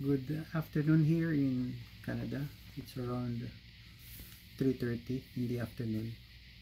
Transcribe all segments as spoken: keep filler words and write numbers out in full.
Good afternoon here in Canada. It's around three thirty in the afternoon,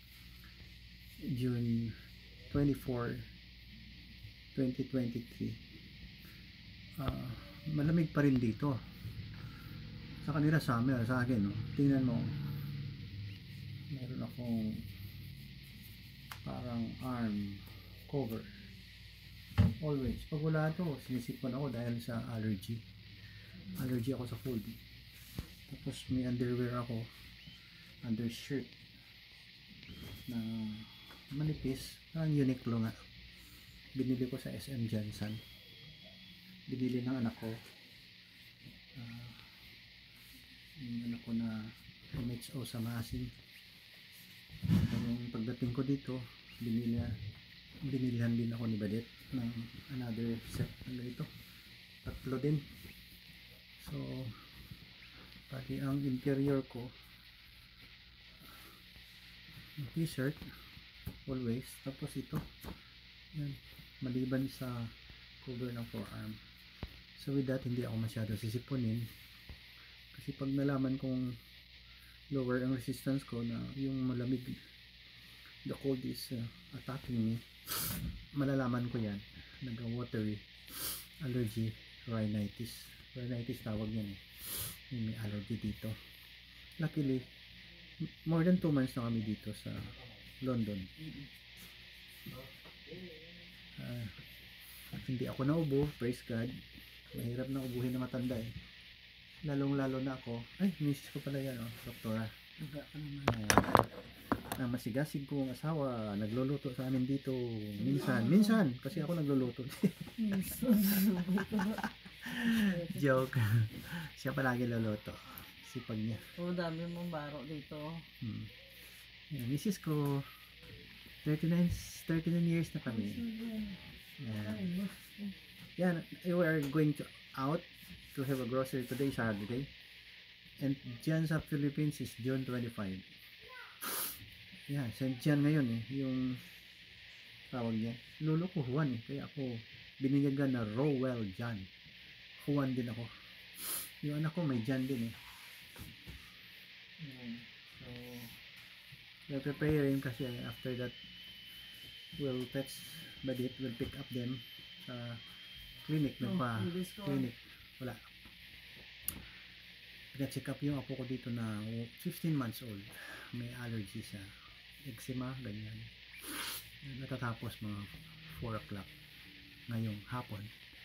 June twenty-fourth, twenty twenty-three. Uh, malamig pa rin dito. Sa kanila summer, sa akin, no? Tingnan mo. Meron akong parang arm cover. Always. Pag wala ito, sinisipon ako dahil sa allergy. Allergy ako sa cold. Tapos may underwear ako, undershirt na manipis, ang Uniqlo nga. Binili ko sa S M Johnson. Binili ng anak ko. Uh, yung anak ko na M H O sa Maasin. Yung pagdating ko dito, binili, binilihan din ako ni Badet ng another set. Ano ito? Tatlo din. So, pati ang interior ko, t-shirt, always. Tapos ito, yan, maliban sa cover ng forearm. So with that, hindi ako masyado sisipunin. Kasi pag nalaman kong lower ang resistance ko na yung malamig, the cold is uh, attacking me, malalaman ko yan. Nag-watery allergy rhinitis. Rhinitis tawag yan eh. May allergy dito. Luckily, more than two months na kami dito sa London. Uh, hindi ako naubo, praise God. Mahirap na ubuhin na matanda eh. Lalong lalo na ako. Ay, miss ko pala yan, oh, doktora. Na uh, masigasig kong asawa, nagluluto sa amin dito. Minsan, minsan, kasi ako nagluluto. Joke. Siya palagi luluto. Sipag niya. Oo, dami mong baro dito. Hmm. Yeah, misis ko, thirty-nine, thirty-nine years na kami. Yeah. Yeah, we are going to out to have a grocery today, Saturday. And dyan sa Philippines is June twenty-fifth. Yeah, Saint John ngayon eh. Yung tawag niya. Lolo ko Juan eh. Kaya ako binigyan na Rowell John. Juan din ako. Yung anak ko may John din eh. So, we're preparing kasi after that we'll text Badit, we'll pick up them sa clinic. Nagpa clinic. Wala. Nag-check up yung apo ko dito na fifteen months old. May allergy sa eczema, ganyan. Natatapos mga four o'clock ngayong hapon.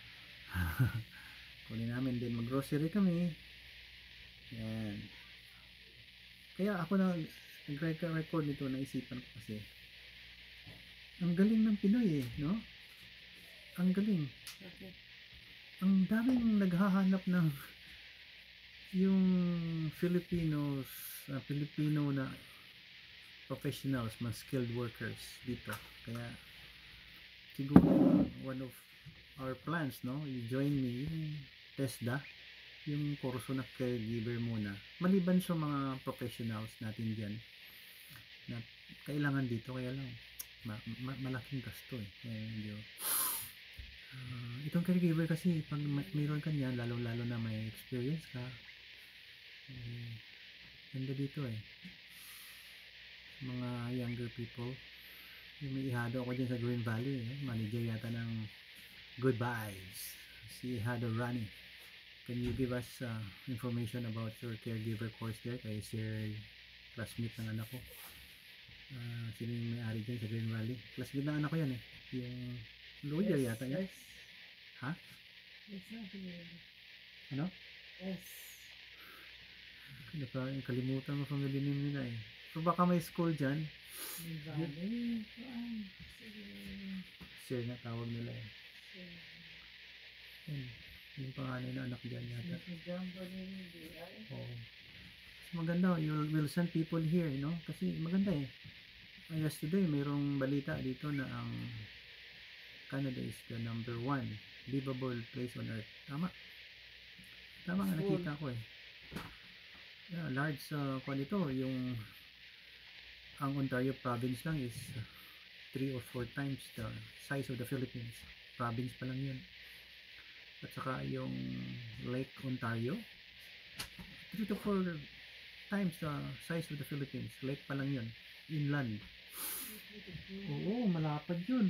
Kunin namin din, mag-grocery kami. Yan. Kaya ako na nag-record nito, naisipan ko kasi ang galing ng Pinoy eh, no? Ang galing. Okay. Ang daming naghahanap ng yung Filipinos, uh, Filipino na professionals, mga skilled workers dito. Kaya siguro one of our plans, no? You join me yung TESDA, yung kurso na caregiver muna. Maliban sa mga professionals natin dyan na kailangan dito, kaya lang ma ma malaking gasto eh. Kaya medyo uh, itong caregiver kasi pag mayroon ka niyan, lalo lalo na may experience ka, eh, ganda dito eh. Mga younger people, yung may ihado ako dyan sa Green Valley eh. Manager yata ng Good Vibes, si Hado Rani. Can you give us uh, information about your caregiver course there? Kay Sir, classmate ng anak ko. Uh, sino yung may-ari dyan sa Green Valley? Classmate ng anak ko yan eh. Yung lawyer Yes, yata yan. yes. Ha? Yes, yes. Ano? Yes. Kalimutan mo family name nila eh. So baka may school dyan. Valley. Sige. Sir na tawag nila eh. Yan. Yung panganay na anak dyan yata. Oo. So, maganda. You will send people here, you know? Kasi maganda eh. Uh, yesterday, mayroong balita dito na ang Canada is the number one livable place on earth. Tama. Tama nga nakita ko eh. Yeah, large uh, kung ito, yung ang Ontario province lang is three or four times the size of the Philippines. Province pa lang yun. At saka yung Lake Ontario. Three to four times the size of the Philippines. Lake pa lang yun. Inland. Oo, malapad yun.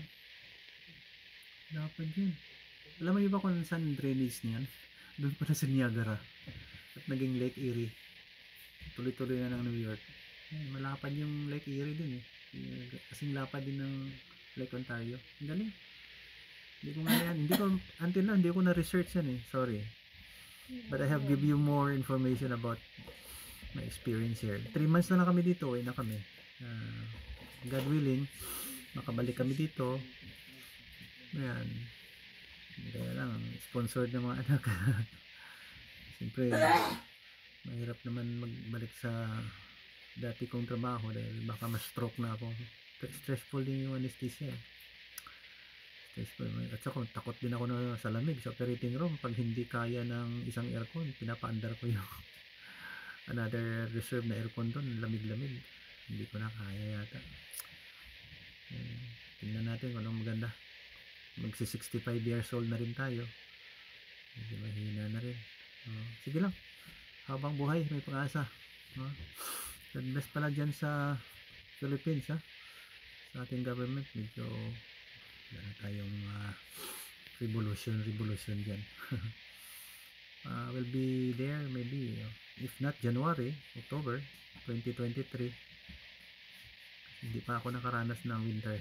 Malapad yun. Alam mo ba kung saan drainage niyan? Doon pala sa Niagara. At naging Lake Erie. Tuloy-tuloy na ng New York. Ay, malapad yung Lake Erie dun eh. Kasing lapad din ng Lake Ontario. Ang galing. Hindi ko nga yan. Hindi ko, until now, hindi ko na-research yan eh. Sorry. But I have give you more information about my experience here. Three months na lang kami dito. Uwi na kami. Uh, God willing, makabalik kami dito. Ayan. Kaya lang, sponsored ng mga anak. Siyempre, mahirap naman magbalik sa dati kong trabaho dahil baka ma-stroke na ako. Stressful din yung anesthesia. Stressful. At saka takot din ako na sa lamig sa operating room. Pag hindi kaya ng isang aircon, pinapaandar ko yung another reserve na aircon doon. Lamig-lamig. Hindi ko na kaya yata. Eh, tingnan natin kung anong maganda. Magsi sixty-five years old na rin tayo. Medyo mahina na rin. Uh, sige lang. Habang buhay, may pag-asa. Uh, God bless pala dyan sa Philippines, ha? Sa ating government, medyo wala tayong uh, revolution, revolution dyan. uh, we'll be there maybe, uh, if not January, October twenty twenty-three. Hindi pa ako nakaranas ng winter.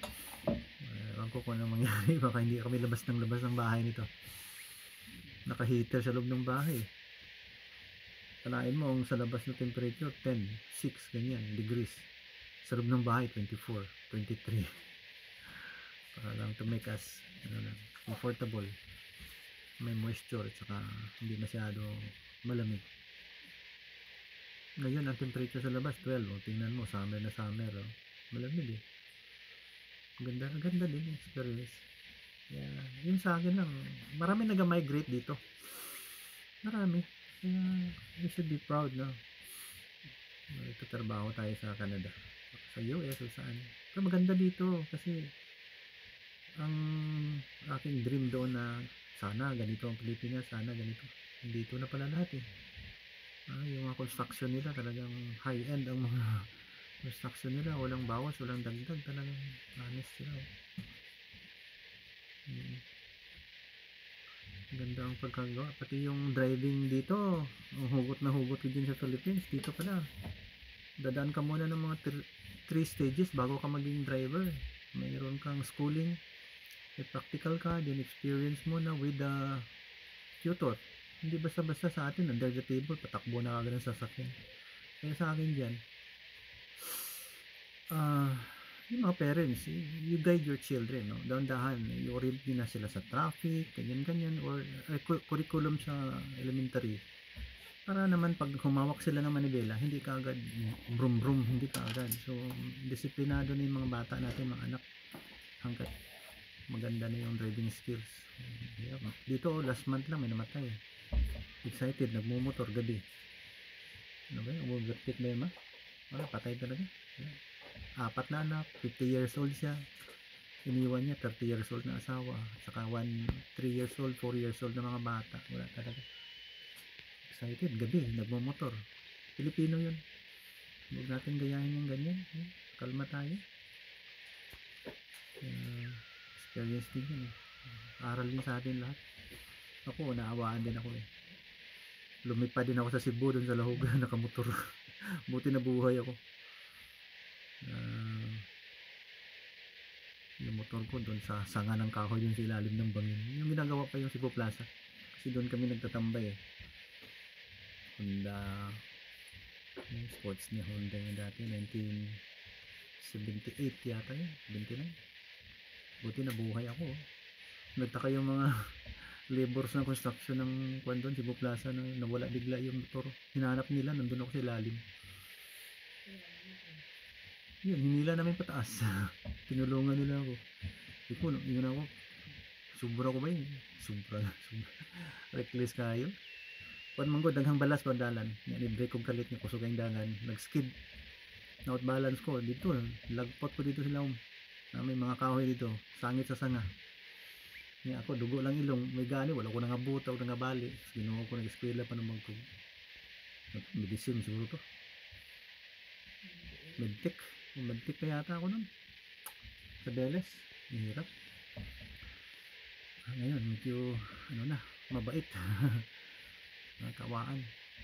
Uh, ewan ko kung ano mangyari. Baka hindi kami labas ng labas ng bahay nito. Naka-heater sa loob ng bahay. Kalain mo ang sa labas na temperature ten, six, ganyan, degrees. Sa loob ng bahay twenty-four, twenty-three. Para lang to make us ano lang, comfortable. May moisture at saka hindi masyado malamig. Ngayon ang temperature sa labas twelve. O, tingnan mo, summer na summer. O. Malamig eh. Ganda, ganda din yung experience. Yeah, yun sa akin lang. Marami nag-migrate dito. Marami. Kaya we should be proud, no? Nagtatrabaho tayo sa Canada, sa U S o saan. Pero maganda dito kasi ang aking dream doon na sana ganito ang Pilipinas, sana ganito. Dito na pala lahat eh. Ah, yung mga construction nila talagang high end ang mga construction nila. Walang bawas, walang dagdag. Talagang honest sila. Hmm. Ganda ang pagkagawa. Pati yung driving dito, ang hugot na hugot ko din sa Philippines. Dito pala, dadaan ka muna ng mga three stages bago ka maging driver. Mayroon kang schooling, may practical ka, then experience mo na with the tutor. Hindi basta-basta sa atin, under the table, patakbo na kagad ng sasakyan. Kaya sa akin dyan, ah, uh, yung mga parents, you guide your children, no? Dahan-dahan, i-orient na sila sa traffic, ganyan-ganyan, or uh, curriculum sa elementary. Para naman pag humawak sila ng manibela, hindi ka agad brum-brum, hindi ka agad. So, disiplinado na yung mga bata natin, mga anak, hanggat maganda na yung driving skills. Yeah. Dito, last month lang, may namatay. Excited, nagmumotor gabi. Ano ba yun? Overtake ba yun, ma? Wala, patay talaga. Yeah. Apat na anak, fifty years old siya. Iniwan niya, thirty years old na asawa. Saka one, three years old, four years old na mga bata. Wala talaga. Excited, gabi, nagmumotor. Pilipino yun. Huwag natin gayahin yung ganyan. Kalma tayo. Uh, experience din yun. Aral din sa atin lahat. Ako, naawaan din ako eh. Lumipad din ako sa Cebu, dun sa Lahog, nakamotor. Buti na buhay ako. Uh, yung motor ko doon sa sanga ng kahoy yung sa ilalim ng bangin, yung ginagawa pa yung Cebu Plaza kasi doon kami nagtatambay eh. Honda, yung sports ni Honda yung dati nineteen seventy-eight yata yun, seventy-nine. Buti nabuhay ako. Nagtaka yung mga laborers ng construction ng kwan doon, Cebu Plaza, na nawala bigla yung motor. Hinanap nila, nandun ako sa ilalim. Yun, hinila namin pataas. Tinulungan nila ako. Iko, yun ako. Sobra ko ba yun? Sobra. Sobra. Reckless kayo. Pan manggo, daghang balas pa dalan. Yan, i-break kong kalit niya, kusog ang dangan. Nag-skid. Na-out balance ko. Dito, lagpot ko dito sila. Na may mga kahoy dito. Sangit sa sanga. Nga ako, dugo lang ilong, may gani, wala ko nangabuta o nangabali. Ginawa ko nag-eskwela pa naman ko. Medicine siguro to. Medtech. Medtech pa yata ako nun. Sa Beles. Hirap. Ah, ngayon, medyo, ano na, mabait. Nakakawaan.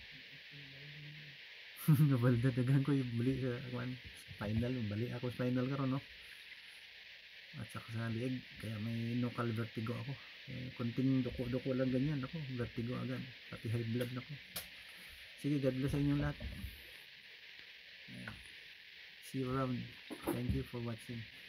Nabalda, dagan ko yung bali sa kwan, spinal. Bali ako spinal karon no? At saka sa liig, kaya may local vertigo ako. Eh, konting duko-duko lang ganyan ako, vertigo agad, pati high blood na ako. Sige, God bless sa inyong lahat. Ayan. See you around. Thank you for watching.